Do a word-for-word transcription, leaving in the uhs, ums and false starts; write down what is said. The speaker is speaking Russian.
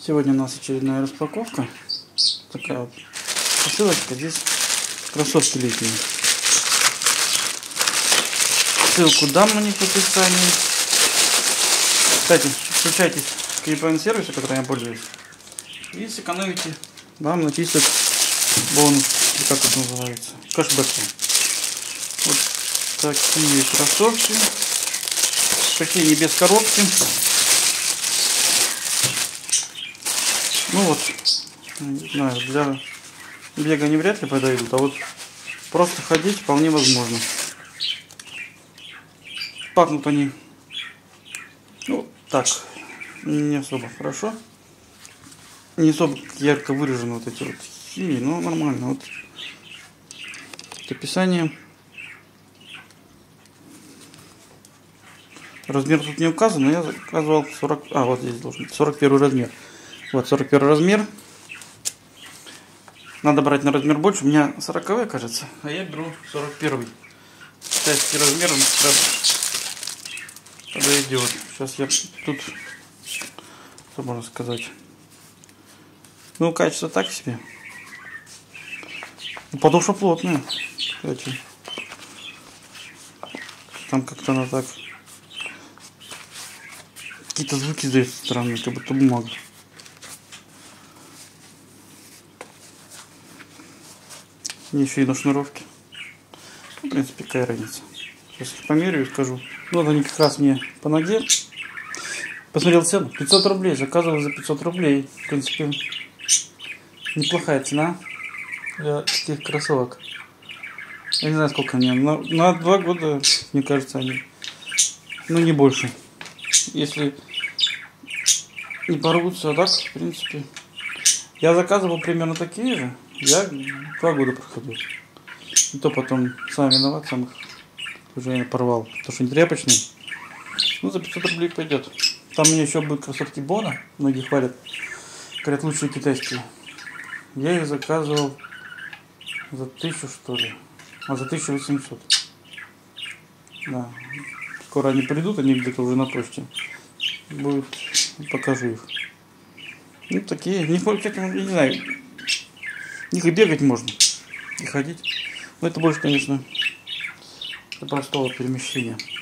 Сегодня у нас очередная распаковка. Такая вот посылочка. Здесь кроссовки летние. Ссылку дам на них в описании. Кстати, включайтесь к ви пи эн-сервису, которым я пользуюсь. И сэкономите. Вам начислят бонус. Как это называется? Кэшбэки. Вот такие кроссовки. Такие не без коробки. Ну вот, не знаю, для бега не вряд ли подойдут, а вот просто ходить вполне возможно. Пахнут они, ну, так, не особо хорошо. Не особо ярко выражены вот эти вот химии, но нормально. Вот описание. Размер тут не указан, но я заказывал сорок, а вот здесь должен быть сорок первый размер. Вот сорок первый размер. Надо брать на размер больше. У меня сороковой, кажется, а я беру сорок первый. Китайский размер, он как раз подойдет. Сейчас я тут, что можно сказать. Ну, качество так себе. Подошва плотная, кстати. Там как-то она так. Какие-то звуки издают странные, как будто бумага. Еще и на шнуровке. В принципе, какая разница. Сейчас померяю и скажу. Вот они как раз мне по ноге. Посмотрел цену. пятьсот рублей. Заказывал за пятьсот рублей. В принципе, неплохая цена для таких кроссовок. Я не знаю, сколько они. На, на два года, мне кажется, они. Ну, не больше. Если не порвутся, а так, в принципе. Я заказывал примерно такие же. Я два года проходил. И то потом сам виноват, сам их уже порвал. Потому что они тряпочные. Ну, за пятьсот рублей пойдет. Там у меня еще будут кроссовки Бона. Многие хвалят. Говорят, лучшие китайские. Я их заказывал за тысячу, что ли. А за тысячу восемьсот. Да. Скоро они придут, они где-то уже на почте. Будет, покажу их. Ну, такие. Не, не знаю. В них и бегать можно, и ходить. Но это больше, конечно, для простого перемещения.